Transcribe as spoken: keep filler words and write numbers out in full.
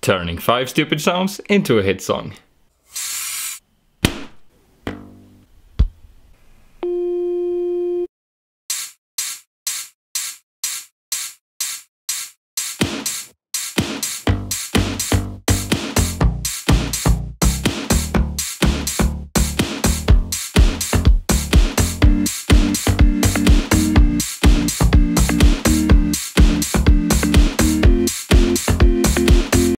Turning five stupid sounds into a hit song.